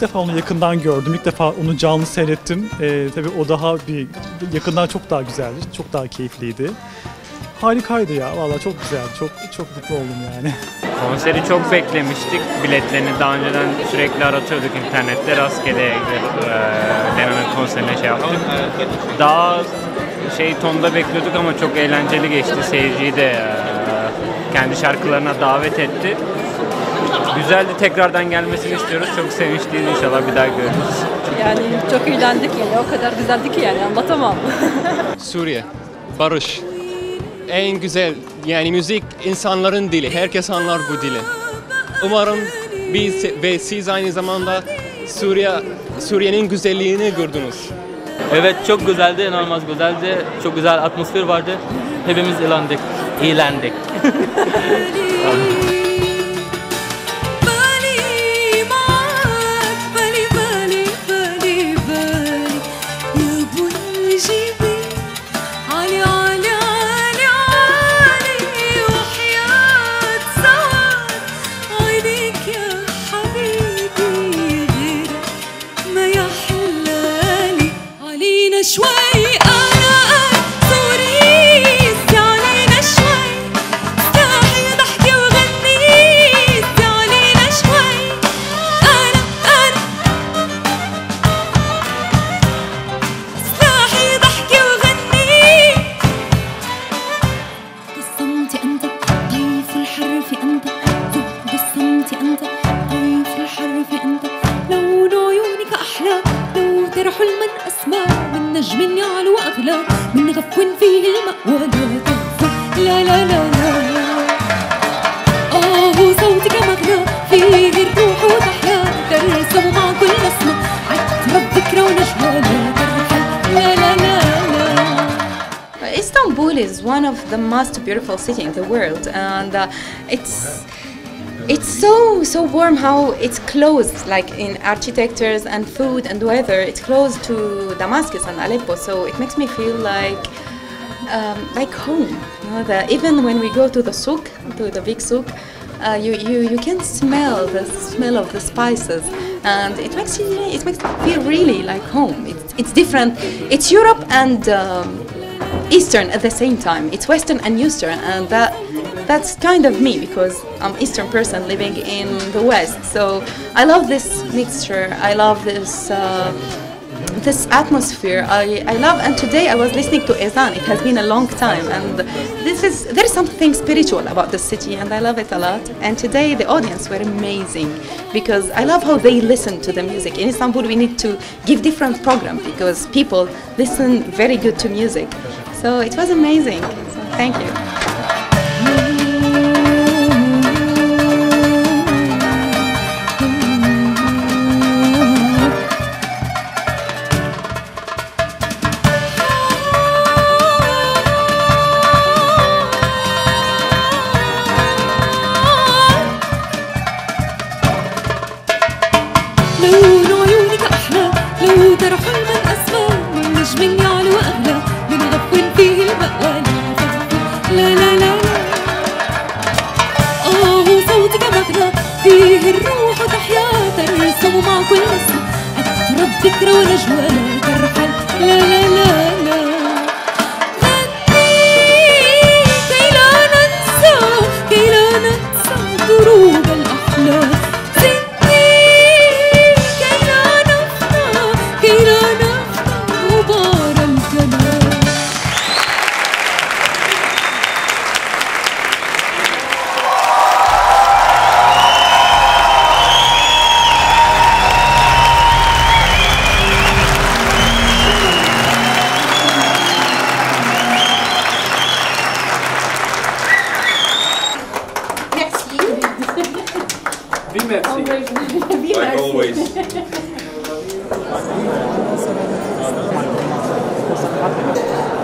defa onu yakından gördüm. İlk defa onu canlı seyrettim. Tabii o daha bir yakından çok daha güzeldi. Çok daha keyifliydi. Harikaydı ya. Vallahi çok güzeldi. Çok mutlu oldum yani. Konseri çok beklemiştik. Biletlerini daha önceden sürekli aratıyorduk internette. Rastgele Lena'nın konserine şey yaptık. Daha tonda bekliyorduk ama çok eğlenceli geçti. Seyirciyi de kendi şarkılarına davet etti. Güzeldi, tekrardan gelmesini istiyoruz. Çok sevinçliyiz, inşallah bir daha görürüz. Yani çok eğlendik yani, o kadar güzeldi ki yani anlatamam. Suriye, barış. En güzel, yani müzik insanların dili, herkes anlar bu dili. Umarım biz ve siz aynı zamanda Suriye'nin güzelliğini gördünüz. Evet, çok güzeldi, inanılmaz güzeldi. Çok güzel atmosfer vardı. Hepimiz eğlendik. شوي أنا سوري علينا شوي استحي ضحكي وغني علينا شوي أنا استحي ضحكي وغني قسمتي أنت ضيف الحرف أنت قسمتي أنت ضيف الحرف أنت لون عيونك أحلى لو ترحل من أسمى من نجم يعلو أغلى من غف فيه المأوى لا تغفى لا لا لا لا صوتك مغنى فيه الروح وتحيا ترسم مع كل نسمة عطر الذكرى ونجوى لا ترحل لا لا لا لا. Istanbul is one of the most beautiful cities in the world, and it's so warm how it's close, like in architectures and food and weather. It's close to Damascus and Aleppo, so it makes me feel like home. You know, even when we go to the souk, to the big souk, you can smell the smell of the spices, and it makes it feel really like home. It's different. It's Europe and Eastern at the same time. It's Western and Eastern, and that's kind of me because I'm Eastern person living in the West. So I love this mixture. I love this atmosphere. I love, and today I was listening to Ezan. It has been a long time, and there's something spiritual about the city, and I love it a lot. And today the audience were amazing because I love how they listen to the music. In Istanbul we need to give different programs because people listen very good to music. So it was amazing. So thank you. لون عيونك أحلى لو ترحل من أسمى من نجم يعلو أغلى من غف فيه المأوى لا لا لا صوتك مغنى فيه الروح تحيا ترسم مع كل نسمة عطر الذكرى ونجوى لا ترحل لا لا لا لا غني كي لا ننسى دروب الأحلام Like always.